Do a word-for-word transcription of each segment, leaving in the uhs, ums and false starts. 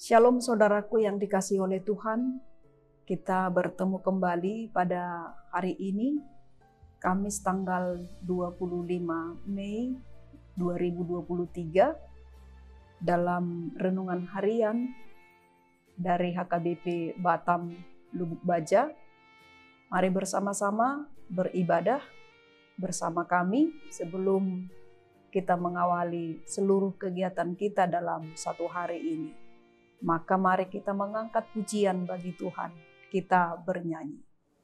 Shalom saudaraku yang dikasihi oleh Tuhan, kita bertemu kembali pada hari ini, Kamis tanggal dua puluh lima Mei dua ribu dua puluh tiga, dalam renungan harian dari H K B P Batam Lubuk Baja. Mari bersama-sama beribadah bersama kami sebelum kita mengawali seluruh kegiatan kita dalam satu hari ini. Maka mari kita mengangkat pujian bagi Tuhan. Kita bernyanyi.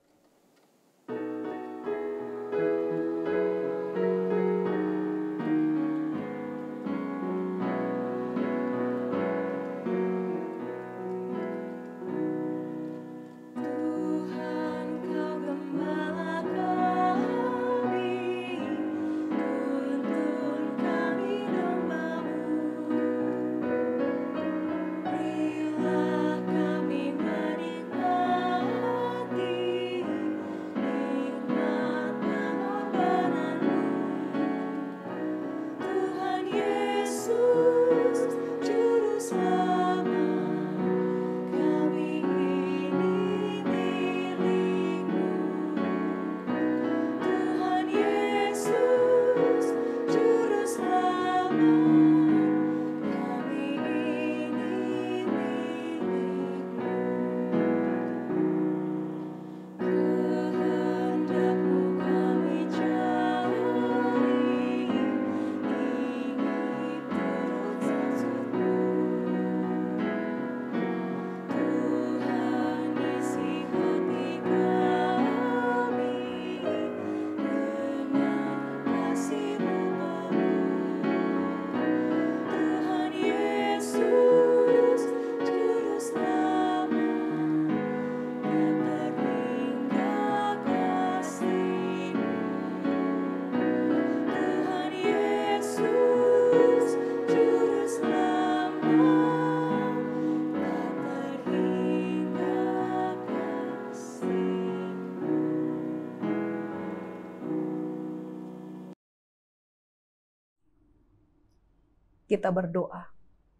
Kita berdoa.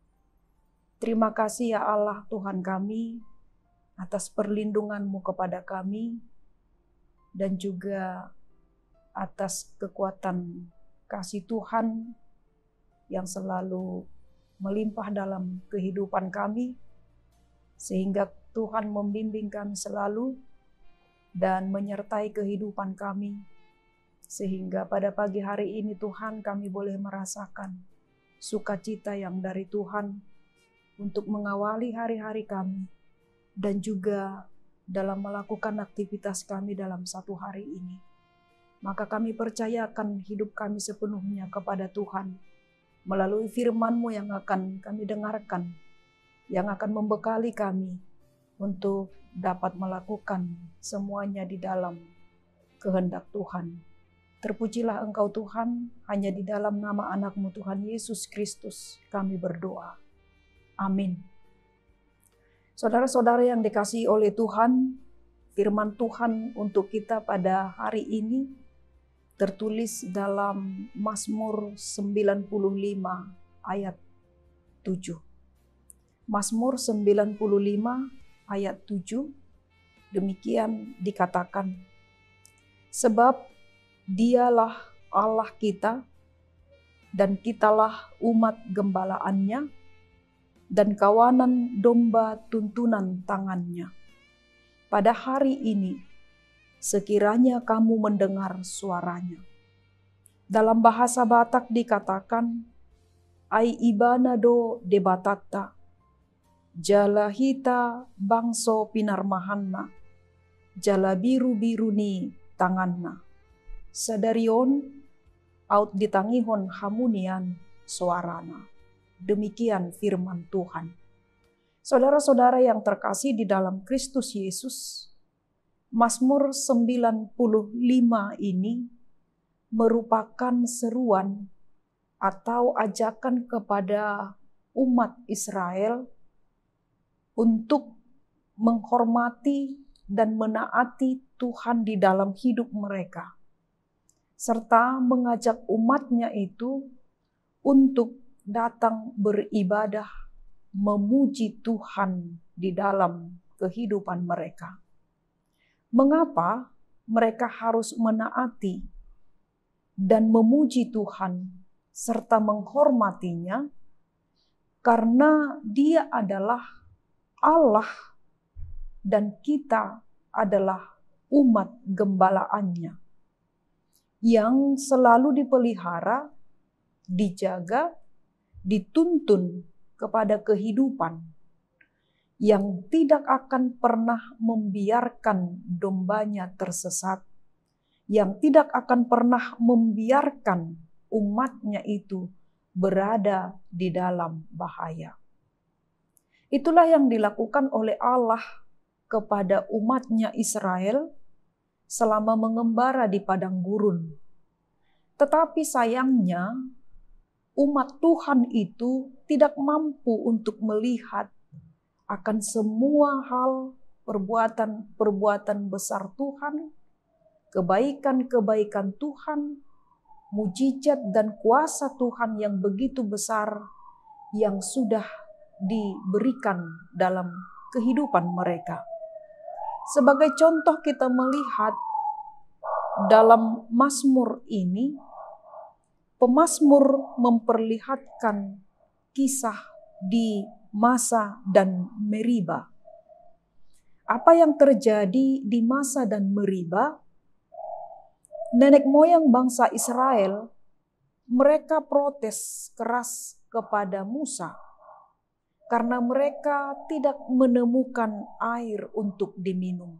Terima kasih ya Allah Tuhan kami atas perlindungan-Mu kepada kami dan juga atas kekuatan kasih Tuhan yang selalu melimpah dalam kehidupan kami sehingga Tuhan membimbing kami selalu dan menyertai kehidupan kami sehingga pada pagi hari ini Tuhan kami boleh merasakan sukacita yang dari Tuhan untuk mengawali hari-hari kami dan juga dalam melakukan aktivitas kami dalam satu hari ini. Maka kami percayakan hidup kami sepenuhnya kepada Tuhan melalui firman-Mu yang akan kami dengarkan, yang akan membekali kami untuk dapat melakukan semuanya di dalam kehendak Tuhan. Terpujilah Engkau Tuhan, hanya di dalam nama anak-Mu Tuhan Yesus Kristus kami berdoa. Amin. Saudara-saudara yang dikasihi oleh Tuhan, firman Tuhan untuk kita pada hari ini tertulis dalam Mazmur sembilan puluh lima ayat tujuh. Mazmur sembilan puluh lima ayat tujuh, demikian dikatakan, sebab Dialah Allah kita, dan kitalah umat gembalaannya, dan kawanan domba tuntunan tangannya. Pada hari ini, sekiranya kamu mendengar suaranya. Dalam bahasa Batak dikatakan, Ai ibana do debatata, jalahita bangso pinarmahanna, jala biru-biru ni tanganna. Sadarion out ditangihon hamunian suarana. Demikian firman Tuhan. Saudara-saudara yang terkasih di dalam Kristus Yesus, Mazmur sembilan puluh lima ini merupakan seruan atau ajakan kepada umat Israel untuk menghormati dan menaati Tuhan di dalam hidup mereka, serta mengajak umatnya itu untuk datang beribadah memuji Tuhan di dalam kehidupan mereka. Mengapa mereka harus menaati dan memuji Tuhan serta menghormatinya? Karena Dia adalah Allah dan kita adalah umat gembalaannya yang selalu dipelihara, dijaga, dituntun kepada kehidupan yang tidak akan pernah membiarkan dombanya tersesat, yang tidak akan pernah membiarkan umatnya itu berada di dalam bahaya. Itulah yang dilakukan oleh Allah kepada umatnya Israel selama mengembara di padang gurun. Tetapi sayangnya umat Tuhan itu tidak mampu untuk melihat akan semua hal perbuatan-perbuatan besar Tuhan, kebaikan-kebaikan Tuhan, mujizat dan kuasa Tuhan yang begitu besar yang sudah diberikan dalam kehidupan mereka. Sebagai contoh kita melihat dalam Mazmur ini, pemazmur memperlihatkan kisah di Masa dan Meriba. Apa yang terjadi di Masa dan Meriba? Nenek moyang bangsa Israel, mereka protes keras kepada Musa karena mereka tidak menemukan air untuk diminum.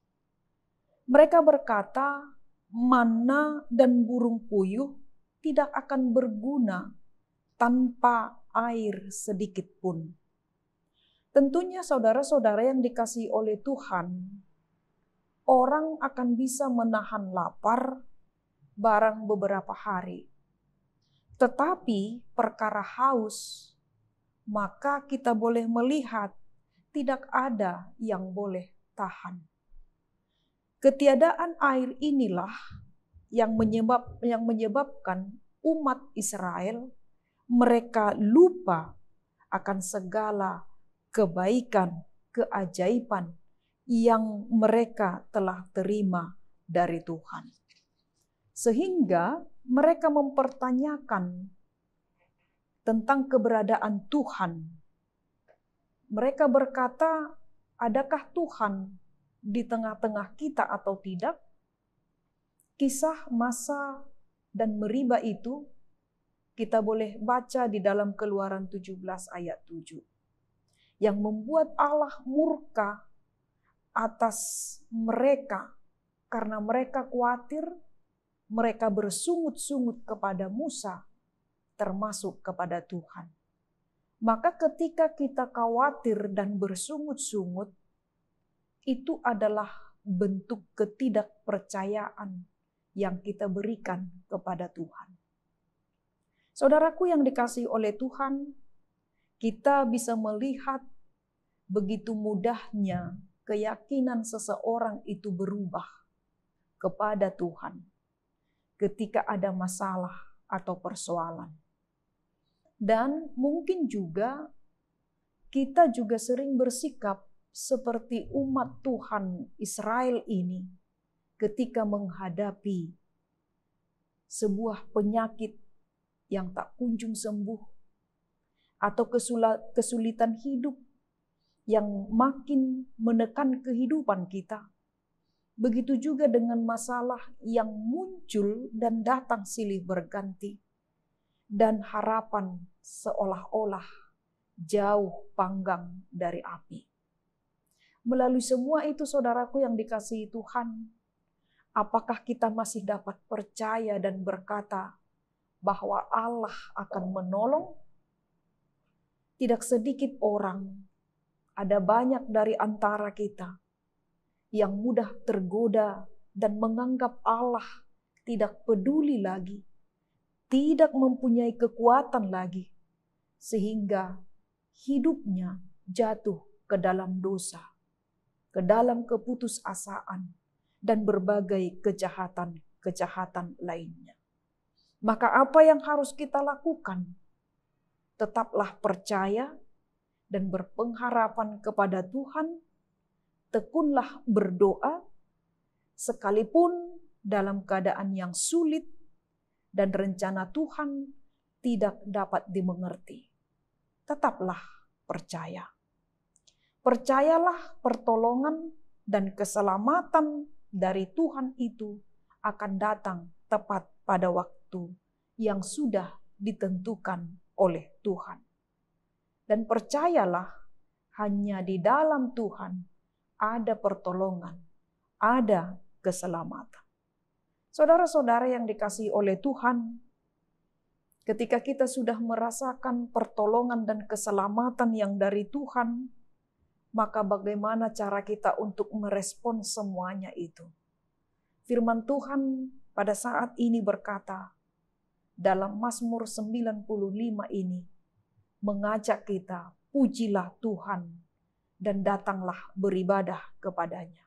Mereka berkata, mana dan burung puyuh tidak akan berguna tanpa air sedikit pun. Tentunya saudara-saudara yang dikasihi oleh Tuhan, orang akan bisa menahan lapar barang beberapa hari. Tetapi perkara haus, maka kita boleh melihat tidak ada yang boleh tahan. Ketiadaan air inilah yang menyebab yang menyebabkan umat Israel mereka lupa akan segala kebaikan, keajaiban yang mereka telah terima dari Tuhan. Sehingga mereka mempertanyakan tentang keberadaan Tuhan. Mereka berkata, adakah Tuhan di tengah-tengah kita atau tidak? Kisah Masa dan Meriba itu kita boleh baca di dalam Keluaran tujuh belas ayat tujuh. Yang membuat Allah murka atas mereka karena mereka khawatir, mereka bersungut-sungut kepada Musa, termasuk kepada Tuhan. Maka ketika kita khawatir dan bersungut-sungut, itu adalah bentuk ketidakpercayaan yang kita berikan kepada Tuhan. Saudaraku yang dikasihi oleh Tuhan, kita bisa melihat begitu mudahnya keyakinan seseorang itu berubah kepada Tuhan ketika ada masalah atau persoalan. Dan mungkin juga kita juga sering bersikap seperti umat Tuhan Israel ini ketika menghadapi sebuah penyakit yang tak kunjung sembuh atau kesulitan hidup yang makin menekan kehidupan kita. Begitu juga dengan masalah yang muncul dan datang silih berganti. Dan harapan seolah-olah jauh panggang dari api. Melalui semua itu saudaraku yang dikasihi Tuhan, apakah kita masih dapat percaya dan berkata bahwa Allah akan menolong? Tidak sedikit orang, ada banyak dari antara kita yang mudah tergoda dan menganggap Allah tidak peduli lagi, tidak mempunyai kekuatan lagi, sehingga hidupnya jatuh ke dalam dosa, ke dalam keputusasaan, dan berbagai kejahatan-kejahatan lainnya. Maka apa yang harus kita lakukan? Tetaplah percaya dan berpengharapan kepada Tuhan, tekunlah berdoa, sekalipun dalam keadaan yang sulit dan rencana Tuhan tidak dapat dimengerti. Tetaplah percaya. Percayalah pertolongan dan keselamatan dari Tuhan itu akan datang tepat pada waktu yang sudah ditentukan oleh Tuhan. Dan percayalah, hanya di dalam Tuhan ada pertolongan, ada keselamatan. Saudara-saudara yang dikasihi oleh Tuhan, ketika kita sudah merasakan pertolongan dan keselamatan yang dari Tuhan, maka bagaimana cara kita untuk merespon semuanya itu? Firman Tuhan pada saat ini berkata, dalam Mazmur sembilan puluh lima ini, mengajak kita, pujilah Tuhan dan datanglah beribadah kepadanya.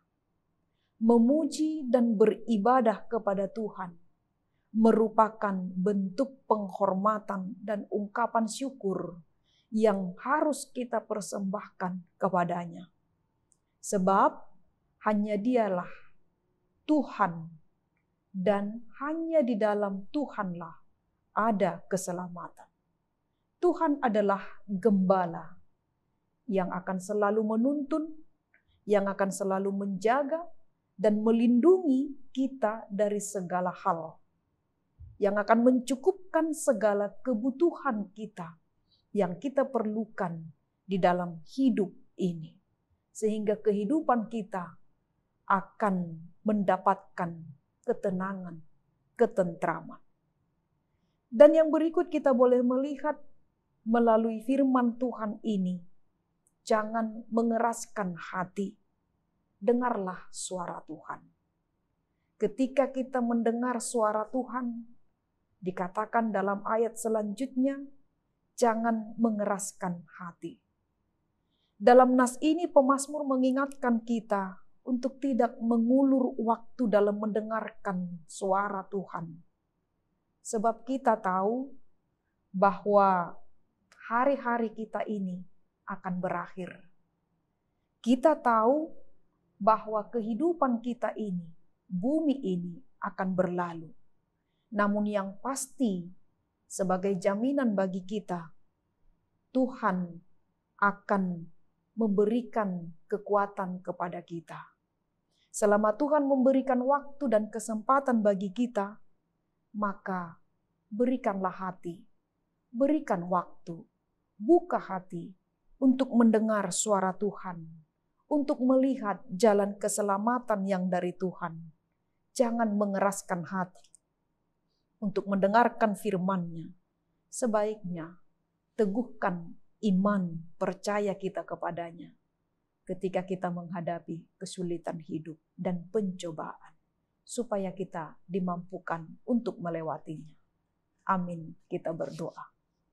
Memuji dan beribadah kepada Tuhan merupakan bentuk penghormatan dan ungkapan syukur yang harus kita persembahkan kepadanya. Sebab hanya Dialah Tuhan dan hanya di dalam Tuhanlah ada keselamatan. Tuhan adalah gembala yang akan selalu menuntun, yang akan selalu menjaga dan melindungi kita dari segala hal, yang akan mencukupkan segala kebutuhan kita yang kita perlukan di dalam hidup ini. Sehingga kehidupan kita akan mendapatkan ketenangan, ketentraman. Dan yang berikut kita boleh melihat melalui firman Tuhan ini, jangan mengeraskan hati. Dengarlah suara Tuhan. Ketika kita mendengar suara Tuhan, dikatakan dalam ayat selanjutnya, jangan mengeraskan hati. Dalam nas ini pemazmur mengingatkan kita untuk tidak mengulur waktu dalam mendengarkan suara Tuhan. Sebab kita tahu bahwa hari-hari kita ini akan berakhir. Kita tahu bahwa kehidupan kita ini, bumi ini akan berlalu. Namun yang pasti, sebagai jaminan bagi kita, Tuhan akan memberikan kekuatan kepada kita. Selama Tuhan memberikan waktu dan kesempatan bagi kita, maka berikanlah hati, berikan waktu, buka hati untuk mendengar suara Tuhan, untuk melihat jalan keselamatan yang dari Tuhan. Jangan mengeraskan hati untuk mendengarkan firman-Nya. Sebaiknya teguhkan iman, percaya kita kepadanya ketika kita menghadapi kesulitan hidup dan pencobaan, supaya kita dimampukan untuk melewatinya. Amin. Kita berdoa.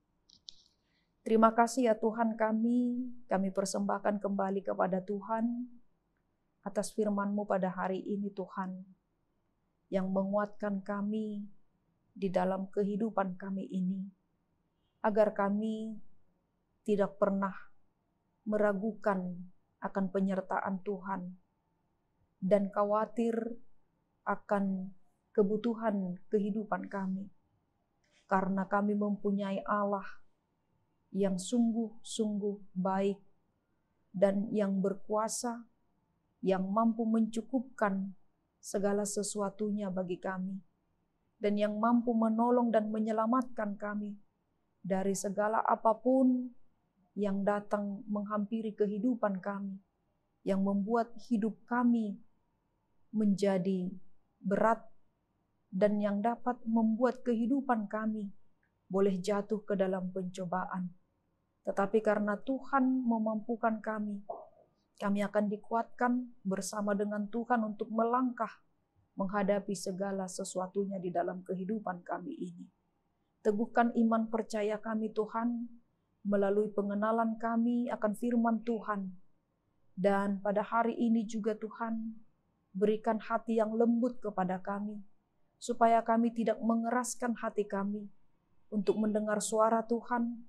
Terima kasih ya Tuhan kami, kami persembahkan kembali kepada Tuhan atas firman-Mu pada hari ini Tuhan, yang menguatkan kami di dalam kehidupan kami ini, agar kami tidak pernah meragukan akan penyertaan Tuhan dan khawatir akan kebutuhan kehidupan kami, karena kami mempunyai Allah yang sungguh-sungguh baik dan yang berkuasa, yang mampu mencukupkan segala sesuatunya bagi kami, dan yang mampu menolong dan menyelamatkan kami dari segala apapun yang datang menghampiri kehidupan kami, yang membuat hidup kami menjadi berat dan yang dapat membuat kehidupan kami boleh jatuh ke dalam pencobaan. Tetapi karena Tuhan memampukan kami, kami akan dikuatkan bersama dengan Tuhan untuk melangkah menghadapi segala sesuatunya di dalam kehidupan kami ini. Teguhkan iman percaya kami Tuhan, melalui pengenalan kami akan firman Tuhan. Dan pada hari ini juga Tuhan, berikan hati yang lembut kepada kami, supaya kami tidak mengeraskan hati kami untuk mendengar suara Tuhan,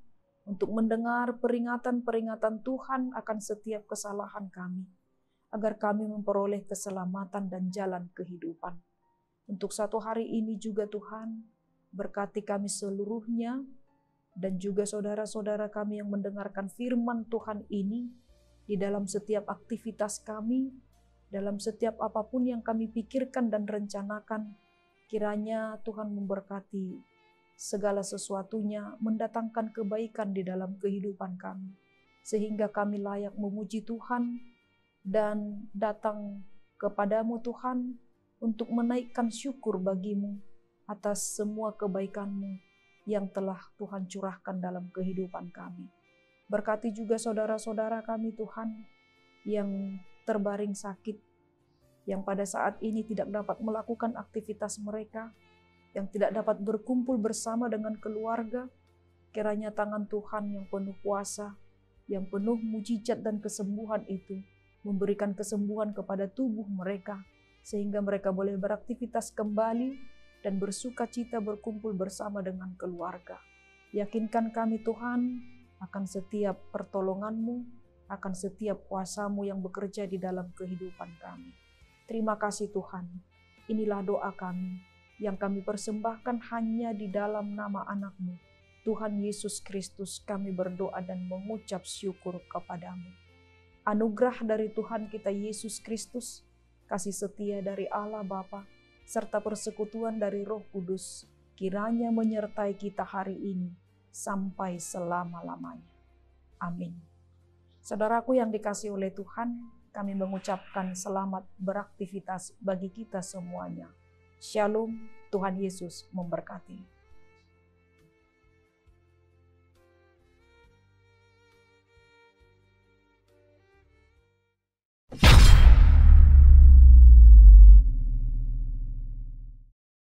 untuk mendengar peringatan-peringatan Tuhan akan setiap kesalahan kami, agar kami memperoleh keselamatan dan jalan kehidupan. Untuk satu hari ini juga Tuhan, berkati kami seluruhnya, dan juga saudara-saudara kami yang mendengarkan firman Tuhan ini, di dalam setiap aktivitas kami, dalam setiap apapun yang kami pikirkan dan rencanakan, kiranya Tuhan memberkati segala sesuatunya, mendatangkan kebaikan di dalam kehidupan kami, sehingga kami layak memuji Tuhan dan datang kepadamu Tuhan untuk menaikkan syukur bagimu atas semua kebaikan-Mu yang telah Tuhan curahkan dalam kehidupan kami. Berkati juga saudara-saudara kami Tuhan yang terbaring sakit, yang pada saat ini tidak dapat melakukan aktivitas mereka, yang tidak dapat berkumpul bersama dengan keluarga. Kiranya tangan Tuhan yang penuh kuasa, yang penuh mujizat dan kesembuhan itu memberikan kesembuhan kepada tubuh mereka, sehingga mereka boleh beraktivitas kembali dan bersuka cita berkumpul bersama dengan keluarga. Yakinkan kami Tuhan akan setiap pertolongan-Mu, akan setiap kuasa-Mu yang bekerja di dalam kehidupan kami. Terima kasih Tuhan. Inilah doa kami yang kami persembahkan hanya di dalam nama anak-Mu, Tuhan Yesus Kristus. Kami berdoa dan mengucap syukur kepadamu. Anugerah dari Tuhan kita Yesus Kristus, kasih setia dari Allah Bapa, serta persekutuan dari Roh Kudus, kiranya menyertai kita hari ini sampai selama-lamanya. Amin. Saudaraku yang dikasihi oleh Tuhan, kami mengucapkan selamat beraktivitas bagi kita semuanya. Shalom, Tuhan Yesus memberkati.